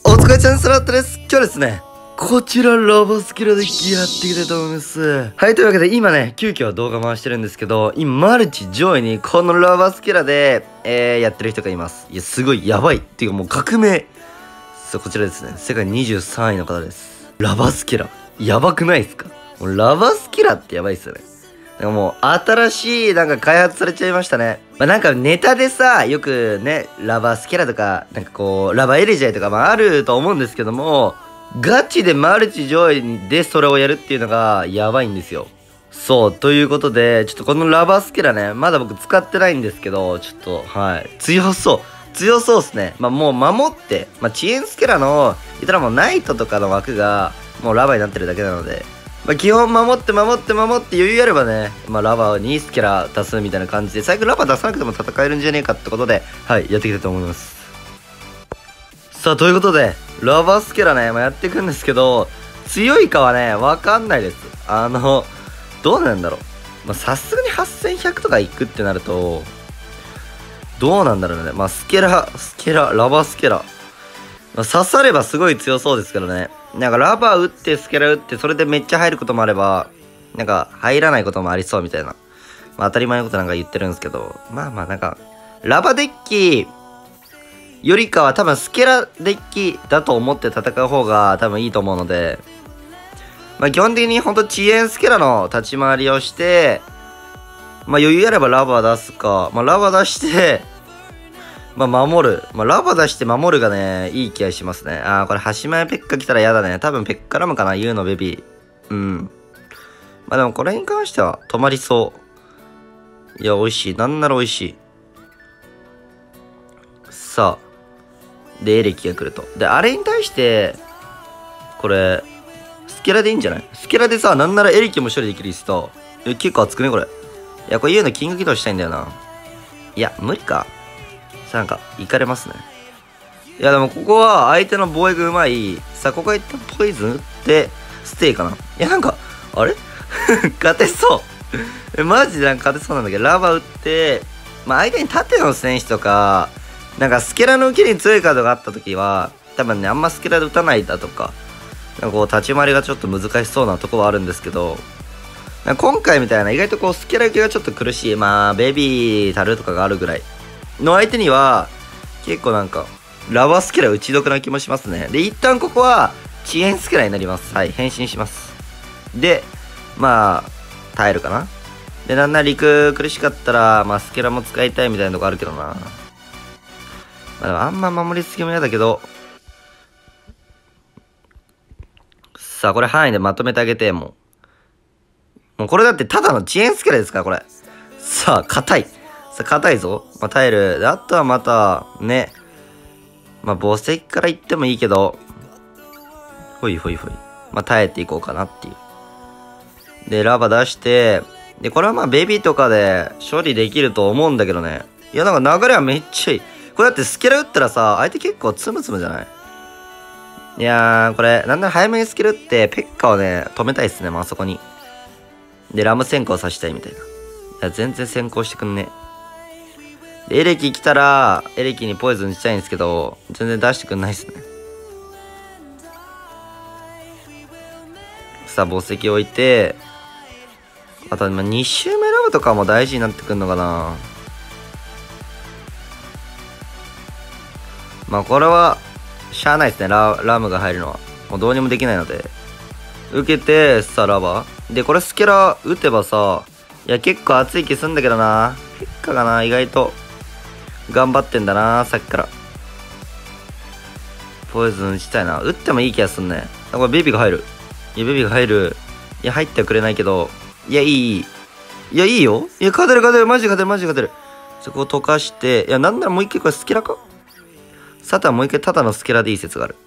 お疲れちゃんスラットです。今日はですね、こちらラバスキラデッキやっていきたいと思います。はい、というわけで今ね、急遽動画回してるんですけど、今マルチ上位にこのラバスキラで、やってる人がいます。いや、すごいやばい。っていうかもう革命。そう、こちらですね。世界23位の方です。ラバスキラ。やばくないですか？もうラバスキラってやばいっすよね。なんかもう新しいなんか開発されちゃいましたね。まあなんかネタでさ、よくね、ラバスキラとか、なんかこう、ラバエレジャイとかまああると思うんですけども、ガチでマルチ上位でそれをやるっていうのがやばいんですよ。そう、ということで、ちょっとこのラバスキラね、まだ僕使ってないんですけど、ちょっと、はい、強そう。強そうっすね。まあもう守って、まあ遅延スキラの、言ったらもうナイトとかの枠が、もうラバになってるだけなので、まあ基本守って守って守って余裕あればね、まあラバにスキラ出すみたいな感じで、最悪ラバ出さなくても戦えるんじゃねえかってことで、はい、やっていきたいと思います。さあ、ということで、ラバスキラね、まあ、やっていくんですけど、強いかはね、わかんないです。どうなんだろう。まあ、さすがに8100とかいくってなると、どうなんだろうね。まあ、ラバスケラ。まあ、刺さればすごい強そうですけどね。なんかラバー打って、スケラ打って、それでめっちゃ入ることもあれば、なんか入らないこともありそうみたいな。まあ、当たり前のことなんか言ってるんですけど、まあまあなんか、ラバデッキ、よりかは多分スケラデッキだと思って戦う方が多分いいと思うので、まあ基本的にほんと遅延スケラの立ち回りをして、まあ余裕あればラバー出すか、まあラバー出して、まあ守る。まあラバー出して守るがね、いい気がしますね。ああ、これ端前ペッカ来たら嫌だね。多分ペッカラムかな、ユーのベビー。うん。まあでもこれに関しては止まりそう。いや、美味しい。なんなら美味しい。さあ。で、エレキが来ると。で、あれに対して、これ、スケラでいいんじゃない？スケラでさ、なんならエレキも処理できるしさ、結構熱くね、これ。いや、これ言うのキング起動したいんだよな。いや、無理か。さあ、なんか、いかれますね。いや、でもここは相手の防衛がうまい。さあ、ここは一旦ポイズン打って、ステイかな。いや、なんか、あれ勝てそうマジでなんか勝てそうなんだけど、ラバー打って、まあ、相手に縦の選手とか、なんかスケラの受けに強いカードがあった時は、多分ね、あんまスケラで打たないだとか、なんかこう立ち回りがちょっと難しそうなとこはあるんですけど、なんか今回みたいな意外とこうスケラ受けがちょっと苦しい、まあ、ベビータルとかがあるぐらいの相手には、結構なんか、ラバースケラ打ち得な気もしますね。で、一旦ここは、遅延スケラになります。はい、変身します。で、まあ、耐えるかな。で、なんなら陸苦しかったら、まあ、スケラも使いたいみたいなとこあるけどな。まあ、あんま守りすぎも嫌だけど。さあ、これ範囲でまとめてあげて、もうこれだってただの遅延スケラですから、これ。さあ、硬い。さあ、硬いぞ。まあ、耐える。で、あとはまた、ね。まあ、墓石から行ってもいいけど、ほいほいほい。まあ、耐えていこうかなっていう。で、ラバ出して、で、これはまあ、ベビーとかで処理できると思うんだけどね。いや、なんか流れはめっちゃいい。これだってスケラ打ったらさ、相手結構つむつむじゃない？いやー、これ、なんなら早めにスケラ打って、ペッカをね、止めたいっすね、まあそこに。で、ラム先行させたいみたいな。いや、全然先行してくんね。で、エレキ来たら、エレキにポイズンしたいんですけど、全然出してくんないっすね。さあ、墓石置いて、あと、2周目ラブとかも大事になってくんのかな。まあこれは、しゃあないですね、ラムが入るのは。もうどうにもできないので。受けて、さあラバー。で、これスケラ打てばさ、いや結構熱い気すんだけどな。ペッカがな、意外と、頑張ってんだな、さっきから。ポイズンしたいな。打ってもいい気がすんね。これベビーが入る。いや、ベビーが入る。いや、入ってはくれないけど。いや、いい。いや、いいよ。いや、勝てる勝てる。マジ勝てるマジ勝てる。そこを溶かして、いや、なんならもう一回これスケラか？サタンもう一回ただのスケラでいい説がある。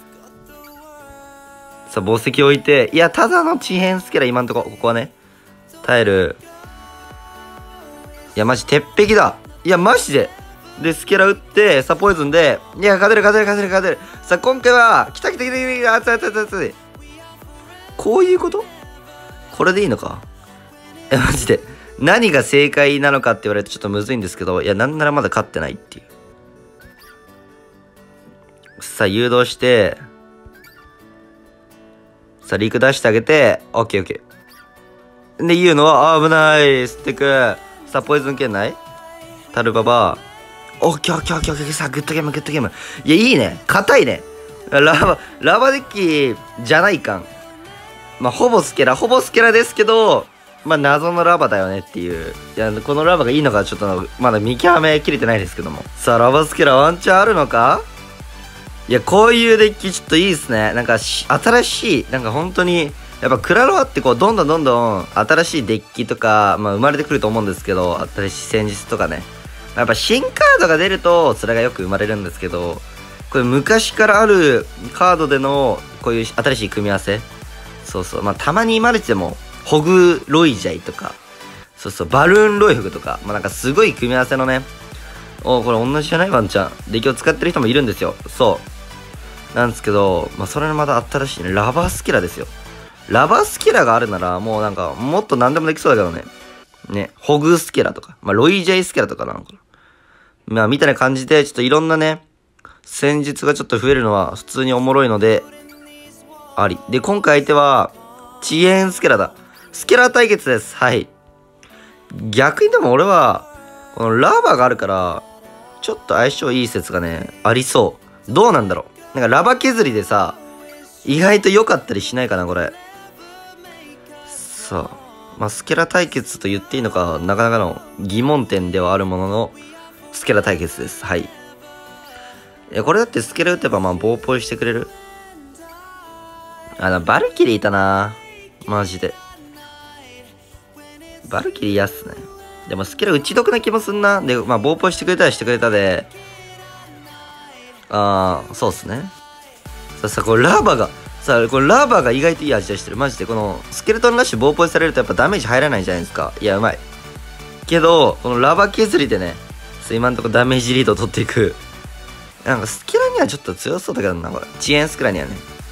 さあ、宝石置いて、いや、ただの遅延スケラ今んとこ、ここはね。耐える。いや、マジ、鉄壁だ。いや、マジで。で、スケラ打って、さあ、ポイズンで、いや、勝てる勝てる勝てる勝てる。さあ、今回は、来た来た来た来た、熱い熱い熱い。こういうこと？これでいいのか？いや、マジで。何が正解なのかって言われるとちょっとむずいんですけど、いや、なんならまだ勝ってないっていう。 さあ、誘導して、さあ、リーク出してあげて、オッケーオッケー。で、言うのは、危ない、スティック。さあ、ポイズン圏内タルババ。オッケーオッケーオッケーオッケー。さあ、グッドゲーム、グッドゲーム。いや、いいね。硬いね。ラバデッキじゃないかん。まあ、ほぼスケラですけど、まあ、謎のラバだよねっていう。いや、このラバがいいのかちょっと、まだ見極めきれてないですけども。さあ、ラバスケラワンチャンあるのか？いや、こういうデッキちょっといいですね。なんか、新しい、なんか本当に、やっぱクラロワってこう、どんどん新しいデッキとか、まあ生まれてくると思うんですけど、新しい戦術とかね。やっぱ新カードが出ると、それがよく生まれるんですけど、これ昔からあるカードでの、こういう新しい組み合わせ。そうそう。まあたまにマルチでも、ホグロイジャイとか、そうそう、バルーンロイフグとか、まあなんかすごい組み合わせのね、これ同じじゃないワンちゃん。デッキを使ってる人もいるんですよ。そう。なんですけど、まあそれのまた新しいね、ラバースキラですよ。ラバースキラがあるなら、もうなんか、もっと何でもできそうだけどね。ね、ホグスキラとか、まあロイジャイスキラとかなのかな。まあみたいな感じで、ちょっといろんなね、戦術がちょっと増えるのは普通におもろいので、あり。で、今回相手は、遅延スケラだ。スケラ対決です。はい。逆にでも俺は、このラバがあるから、ちょっと相性いい説がね、ありそう。どうなんだろう。なんかラバ削りでさ、意外と良かったりしないかな、これ。さあ。まあ、スケラ対決と言っていいのか、なかなかの疑問点ではあるものの、スケラ対決です。はい。いや、これだってスケラ打てば、まあ、棒ポイしてくれる。バルキリーいたなマジで。バルキリー嫌っすね。でもスケラ打ち得な気もすんな。で、まあ、棒ポイしてくれたらしてくれたで。そうっすね。さあ、これラバが、これラバが意外といい味出してる。マジで、この、スケルトンラッシュ棒ポイされるとやっぱダメージ入らないじゃないですか。いや、うまい。けど、このラバ削りでね、今んとこダメージリードを取っていく。なんかスケラにはちょっと強そうだけどな、これ。遅延スケラにはね。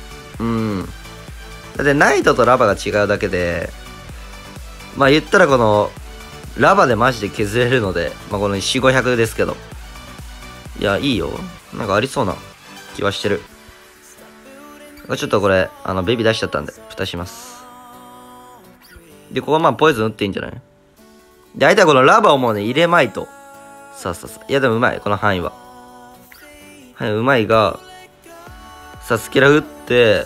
だってナイトとラバが違うだけで、まあ言ったらこの、ラバでマジで削れるので、まあこの4、500ですけど。いや、いいよ。なんかありそうな気はしてる。ちょっとこれ、ベビー出しちゃったんで、蓋します。で、ここはまあポイズン打っていいんじゃない？で、相手はこのラバをもうね、入れまいと。さあ。いや、でもうまい、この範囲は。はい、うまいが、さあ、スケラ打って、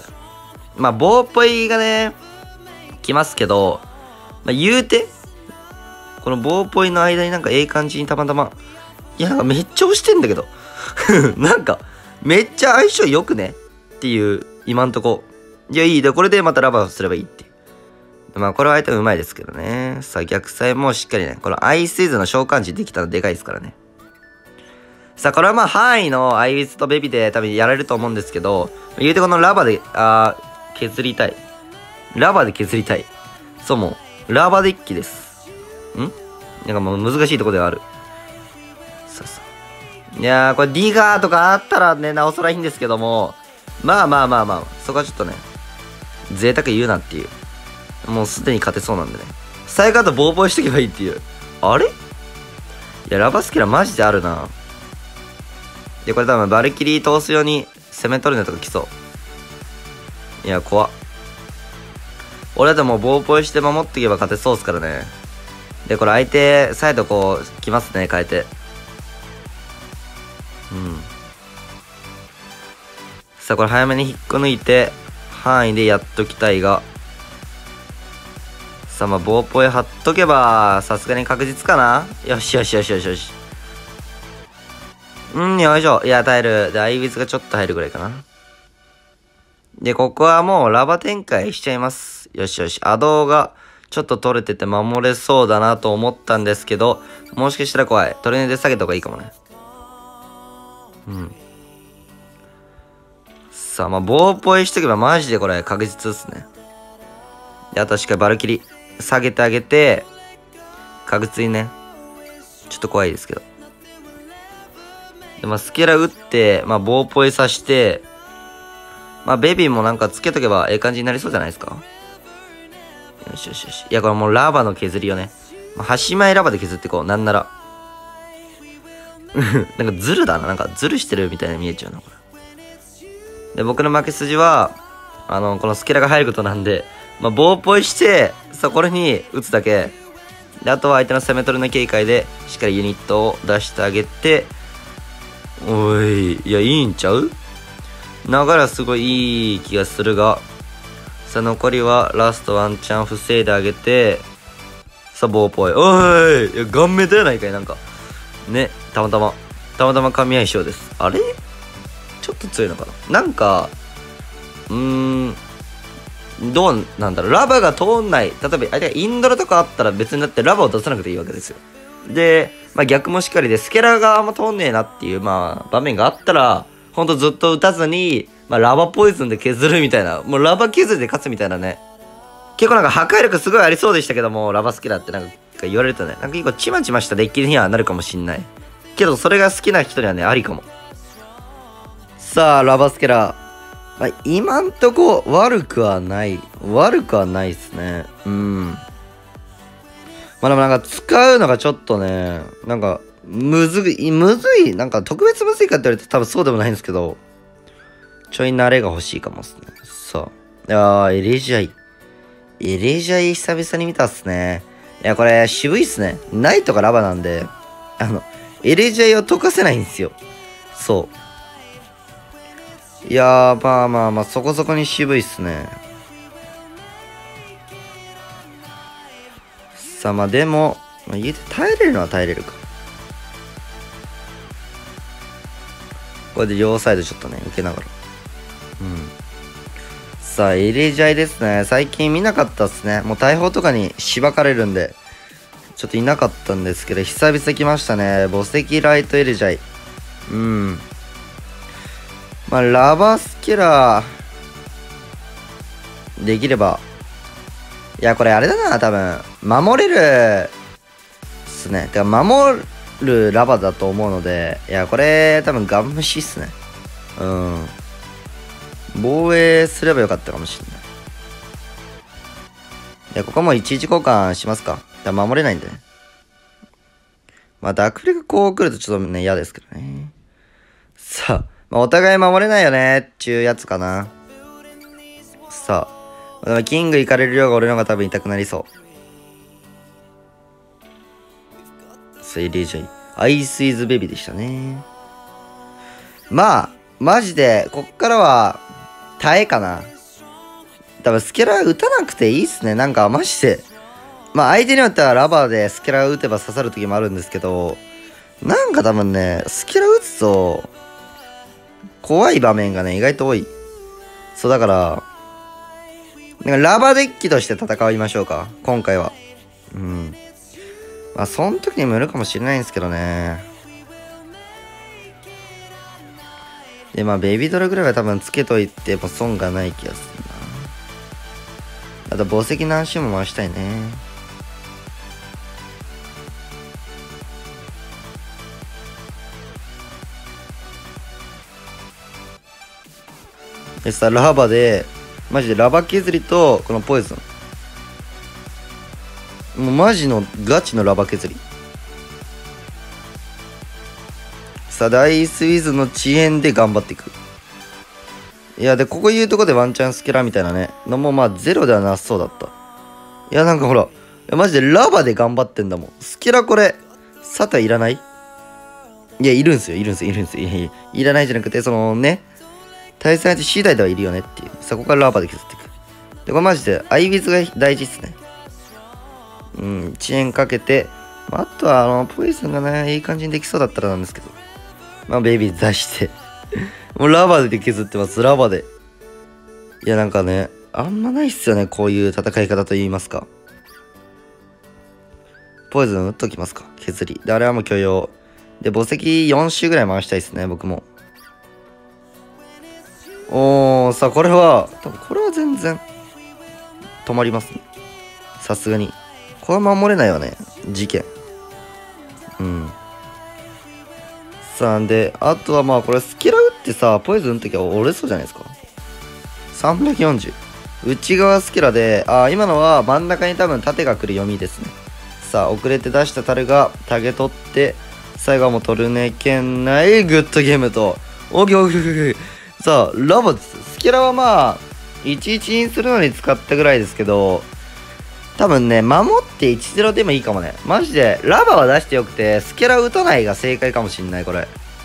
まあ、棒っぽいがね、来ますけど、まあ、言うて、この棒っぽいの間になんかええ感じにたまたま、いや、なんかめっちゃ押してんだけど。なんか、めっちゃ相性良くねっていう、今んとこ。いや、いい。で、これでまたラバーすればいいって。まあ、これは相手もうまいですけどね。さあ、逆サイもしっかりね、このアイスイズの召喚値できたのでかいですからね。さあ、これはまあ、範囲のアイウィズとベビーで多分やられると思うんですけど、言うてこのラバで、削りたい。ラバで削りたい。そうもう、ラバデッキです。なんかもう難しいところではある。さあ。いやー、これディガーとかあったらね、なおさらいいんですけども、まあ、そこはちょっとね、贅沢言うなっていう。もうすでに勝てそうなんでね。最後あとボーボーしとけばいいっていう。あれ？いや、ラバスキラマジであるな。で、これ多分バルキリー通すように攻め取るのとか来そう。いや、怖っ。俺だともうボーポイして守っていけば勝てそうっすからね。で、これ相手、サイドこう、来ますね、変えて。さあ、これ早めに引っこ抜いて、範囲でやっときたいが。さあ、まあ、ボーポイ貼っとけば、さすがに確実かな？よし。よいしょ。いや、耐える。で、アイウィズがちょっと入るぐらいかな。で、ここはもうラバ展開しちゃいます。よし。アドがちょっと取れてて守れそうだなと思ったんですけど、もしかしたら怖い。トレーネで下げた方がいいかもね。さあ、まあ、棒ポイしとけばマジでこれ確実ですね。で、あとはしっかりバルキリ下げてあげて、確実にね、ちょっと怖いですけど。で、まあ、スケラ打って、まあ、棒ポイさして、まあ、ベビーもなんかつけとけばええ感じになりそうじゃないですか。よし。いや、これもうラバの削りよね。まあ、端前ラバで削ってこう。なんなら。なんかズルだな。なんかズルしてるみたいに見えちゃうな、これ。 で、僕の負け筋は、このスキラが入ることなんで、棒ポイして、これに打つだけ。で、あとは相手の攻め取りの警戒で、しっかりユニットを出してあげて、おい、いや、いいんちゃう？流れはすごいいい気がするが、残りはラストワンチャン防いであげて、棒ポイ。おい、いや、顔面だよないかい、なんか。ね、たまたま噛み合い性です。あれ？ちょっと強いのかな？なんか、どうなんだろう。ラバが通んない。例えば、相手がインドラとかあったら別になってラバを出さなくていいわけですよ。で、逆もしっかりで、スケラがあんま通んねえなっていう、場面があったら、ほんとずっと打たずに、ラバポイズンで削るみたいな、もうラバ削りで勝つみたいなね。結構なんか破壊力すごいありそうでしたけども、ラバスキラってなんか言われるとね、なんか結構チマチマしたデッキにはなるかもしんない。けど、それが好きな人にはね、ありかも。さあ、ラバスケラ。今んとこ悪くはないっすね。でもなんか使うのがちょっとね、なんか、むずい、なんか特別むずいかって言われて多分そうでもないんですけど、ちょい慣れが欲しいかもっすね。エレジャイ久々に見たっすね。いや、これ渋いっすね。ナイトがラバなんで、エレジャイを解かせないんですよ。そう。いやー、そこそこに渋いっすね。でも、家で耐えれるのは耐えれるか。これで両サイドちょっとね、受けながら。エレジャイですね。最近見なかったっすね。もう大砲とかにしばかれるんで、ちょっといなかったんですけど、久々来ましたね。墓石ライトエレジャイ。ラバスケラー、できれば。いや、これあれだな、多分。守れる、っすね。てか、守るラバだと思うので、いや、これ、多分、ガン無視っすね。防衛すればよかったかもしれない。いや、ここも一時交換しますか。いや、守れないんでね。ダクリがこう来るとちょっとね、嫌ですけどね。お互い守れないよねっちゅうやつかな。キング行かれる量が俺の方が多分痛くなりそう。エレジャイ。アイスイズベビーでしたね。マジで、こっからは、耐えかな。多分スケラ打たなくていいっすね。なんかマジで。相手によってはラバーでスケラ打てば刺さる時もあるんですけど、なんか多分ね、スケラ打つと、怖い場面がね、意外と多い。だから、ラバーデッキとして戦いましょうか。今回は。その時にもよるかもしれないんですけどね。で、ベビードラぐらいは多分つけといても損がない気がするな。あと、宝石何周も回したいね。でラバで、マジでラバ削りと、このポイズン。もうマジのガチのラバ削り。ダイスウィズの遅延で頑張っていく。いや、で、ここいうとこでワンチャンスケラみたいなね。のもゼロではなさそうだった。いや、なんかほら、マジでラバで頑張ってんだもん。スケラこれ、サタいらない？いや、いるんすよ。いらないじゃなくて、対戦相手次第ではいるよねっていう。ここからラバで削っていく。で、これマジで、アイビズが大事っすね。遅延かけて、あとは、ポイズンがね、いい感じにできそうだったらなんですけど。ベイビー出して。もうラバで削ってます、ラバで。いや、なんかね、あんまないっすよね、こういう戦い方と言いますか。ポイズン打っときますか、削り。で、あれはもう許容。で、墓石4周ぐらい回したいですね、僕も。これは、多分これは全然、止まりますね。さすがに。これは守れないわね、事件。で、あとはこれスキラ打ってポイズンの時は折れそうじゃないですか。340。内側スキラで、今のは真ん中に多分縦が来る読みですね。遅れて出したタルがタゲ取って、最後はもうトルネ圏内、グッドゲームと、オーケー。 さあ、ラボです。スキラはまあ、11にするのに使ったぐらいですけど、多分ね、守って1-0でもいいかもね。マジで、ラバは出してよくて、スキラ打たないが正解かもしんない、これ。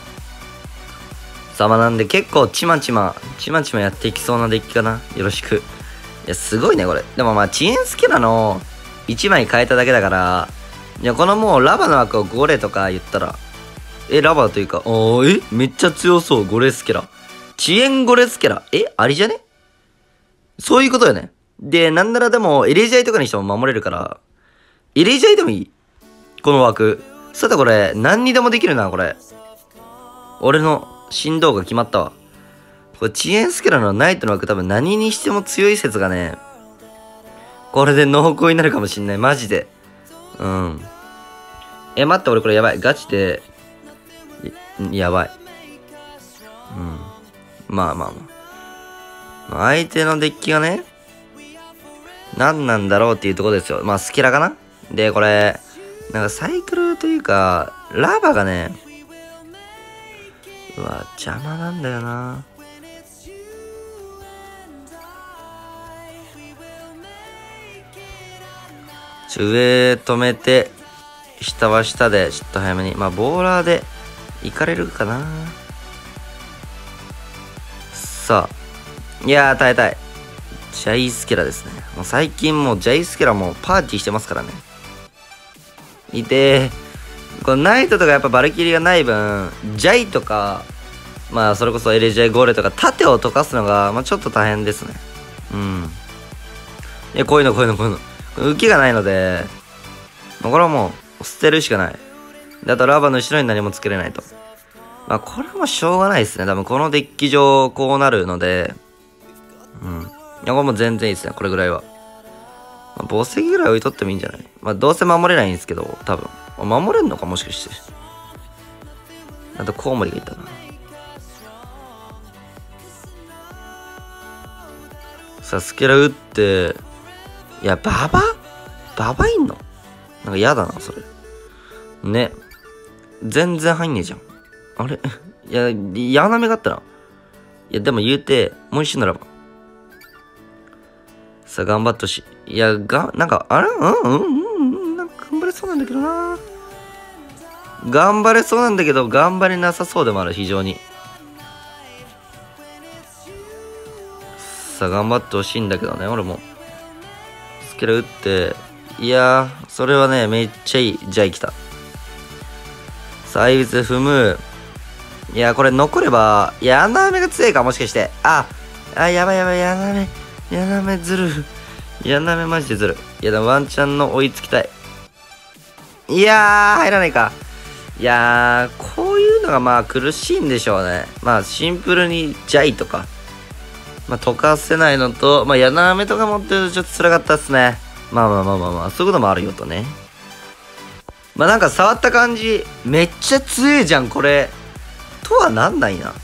さあ、まあなんで結構ちまちまやっていきそうなデッキかな。よろしく。いや、すごいね、これ。でもまあ、遅延スキラの1枚変えただけだから、いや、このもうラバの枠をゴレとか言ったら、ラバというか、めっちゃ強そう、ゴレスケラ。遅延ゴレスケラ。ありじゃね？そういうことよね。で、なんならでも、エレジャイとかにしても守れるから、エレジャイでもいい。この枠。さてこれ、何にでもできるな、これ。俺の振動が決まったわ。これ、遅延スケラのナイトの枠多分何にしても強い説がね、これで濃厚になるかもしんない。マジで。うん。待って、俺これやばい。ガチで、やばい。うん。まあまあまあ。相手のデッキがね、何なんだろうっていうところですよ。まあ、スキラかな。で、これ、なんかサイクルというか、ラバがね、うわ、邪魔なんだよな。上止めて、下は下で、ちょっと早めに。まあ、ボーラーで、行かれるかな。さあ。いやー、耐えたい。ジャイスケラですね。もう最近もうジャイスケラもパーティーしてますからね。いてこのナイトとかやっぱバルキリーがない分、ジャイとか、まあそれこそエレジャイゴーレとか盾を溶かすのが、まあちょっと大変ですね。うん。いや、こういうの。浮きがないので、まあ、これはもう捨てるしかない。で、あとラバの後ろに何もつけれないと。まあこれはもうしょうがないですね。多分このデッキ上こうなるので、うん。いや、これも全然いいですね。これぐらいは。まあ、宝石ぐらい置いとってもいいんじゃない？まあどうせ守れないんですけど、多分。守れんのかもしかして。あとコウモリがいたな。さあ、スケラ打って、いや、ババいんの？なんか嫌だな、それ。ね。全然入んねえじゃん。あれいや、矢なめがあったな。いや、でも言うて、もう一瞬ならば。さあ、頑張ってほしい。いや、なんか、あれなんか頑張れそうなんだけどな。頑張れそうなんだけど、頑張れなさそうでもある、非常に。さあ、頑張ってほしいんだけどね、俺も。スケラ打って、いやー、それはね、めっちゃいい。じゃあ、来た。さあ、アイビス踏む。いや、これ残れば、ヤナメが強いか、もしかして。やばい、ヤナメずる。ヤナメマジでずる。いや、でもワンチャンの追いつきたい。いやー、入らないか。いやー、こういうのがまあ苦しいんでしょうね。まあシンプルにジャイとか。まあ溶かせないのと、まあヤナメとか持ってるとちょっと辛かったっすね。まあ、そういうこともあるよとね。まあなんか触った感じ、めっちゃ強いじゃん、これ。とはなんないな。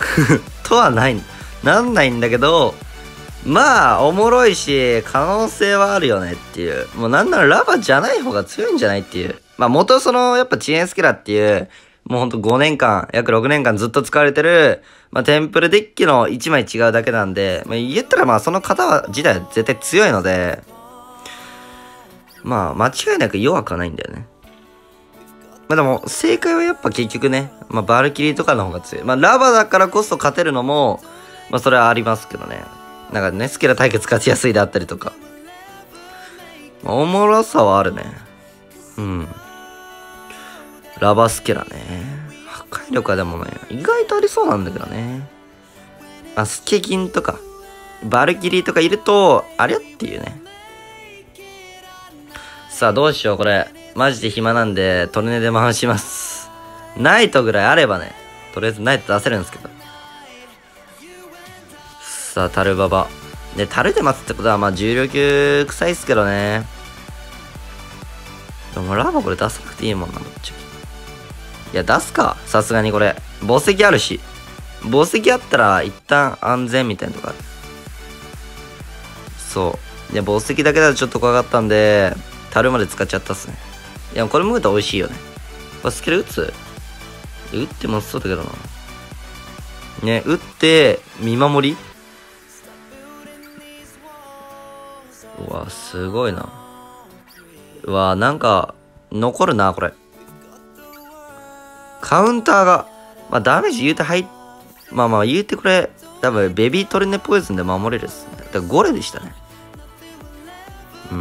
なんないんだけど、まあ、おもろいし、可能性はあるよねっていう。もうなんならラバじゃない方が強いんじゃないっていう。まあ元やっぱ遅延スキラっていう、もうほんと5年間、約6年間ずっと使われてる、まあテンプルデッキの1枚違うだけなんで、まあ言ったらまあその方自体は絶対強いので、まあ間違いなく弱くはないんだよね。まあでも、正解はやっぱ結局ね、まあバルキリーとかの方が強い。まあラバだからこそ勝てるのも、まあそれはありますけどね。なんかね、スキラ対決勝ちやすいであったりとか。まあ、おもろさはあるね。うん。ラバスケラね。破壊力はでもね、意外とありそうなんだけどね。まあ、スケキンとか、バルキリーとかいると、あれっていうね。さあ、どうしよう、これ。マジで暇なんで、トルネで回します。ナイトぐらいあればね、とりあえずナイト出せるんですけど。さあ、タルババ。で、タルで待つってことは、まあ、重量級臭いっすけどね。でも、ラバこれ出さなくていいもんな、ぶっちゃけ。いや、出すか。さすがにこれ。宝石あるし。宝石あったら、一旦安全みたいなとこある。そう。で、宝石だけだとちょっと怖かったんで、タルまで使っちゃったっすね。いや、これも打た美味しいよね。これスキル打つ？打ってもそうだけどな。 ね、打って、見守り。うわ、すごいな。うわ、なんか、残るな、これ。カウンターが、まあ、ダメージ言うてまあ言うてこれ、多分、ベビートルネポイズンで守れるっすね。だから5レでしたね。うん。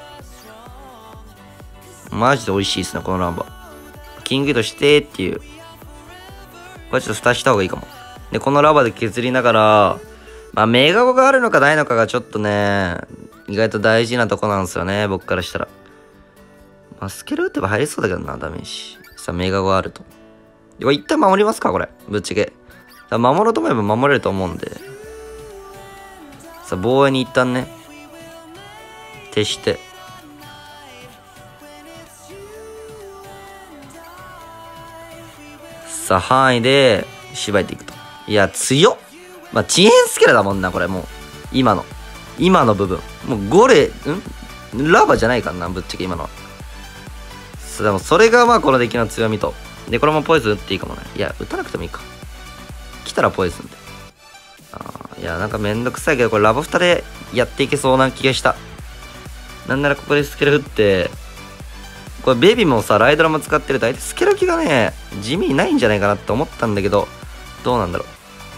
マジで美味しいっすね、このランバ。キングとしてっていう。これちょっと蓋した方がいいかも。で、このラバで削りながら、まあ、メガゴがあるのかないのかがちょっとね、意外と大事なとこなんですよね、僕からしたら。まあ、スケル打てば入りそうだけどな、ダメージ。さあ、メガゴあると。一旦守りますか、これ。ぶっちゃけ。守ろうと思えば守れると思うんで。さあ、防衛に一旦ね、徹して。さあ、範囲で、縛っていくと。いや、強っ。まあ、遅延スケラだもんな、これもう。今の部分。もうゴレ、ラバじゃないからな、ぶっちゃけ今のは。でもそれがまあこのデッキの強みと。で、これもポイズン打っていいかもね。いや、打たなくてもいいか。来たらポイズンで。いや、なんかめんどくさいけど、これラボ2でやっていけそうな気がした。なんならここでスケル振って、これベビーもさ、ライドラも使ってると、相手スケル気がね、地味にないんじゃないかなって思ったんだけど、どうなんだろ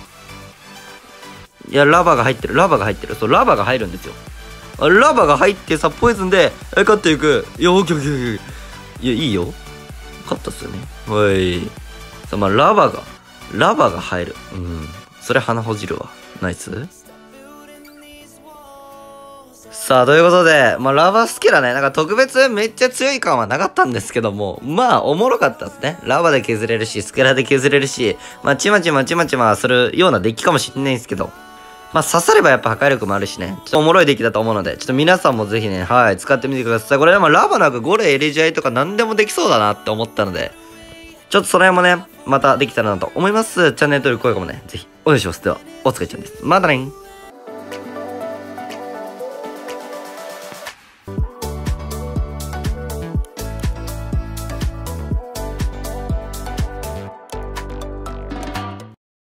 う。いや、ラバが入ってる。そう、ラバが入るんですよ。ラバが入ってさ、ポイズンで、勝っていく。いや、オッケーオッケーオッケー。いや、いいよ。勝ったっすよね。おい。さ、まあ、ラバが入る。うん。それ鼻ほじるわ。ナイス。さあ、ということで、まあ、ラバスケラね、なんか特別めっちゃ強い感はなかったんですけども、まあ、おもろかったですね。ラバで削れるし、スケラで削れるし、まあ、ちまちまするようなデッキかもしれないんですけど、まあ、刺さればやっぱ破壊力もあるしね。ちょっとおもろいデッキだと思うので、ちょっと皆さんもぜひね、はい、使ってみてください。これでもラバなんかゴレエレジアイとか何でもできそうだなって思ったので、ちょっとその辺もね、またできたらなと思います。チャンネル登録、高評価もね、ぜひお願いします。では、お疲れちゃんです。またね。